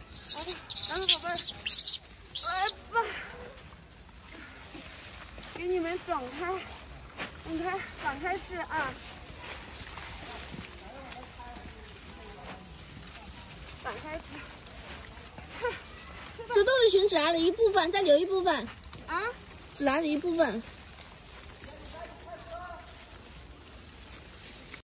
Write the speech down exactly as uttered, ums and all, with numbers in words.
来吧，宝贝儿，来吧，给你们整开，你看，展开式啊，展开式。 这都是群只来了一部分，再留一部分啊， 只来了一部分。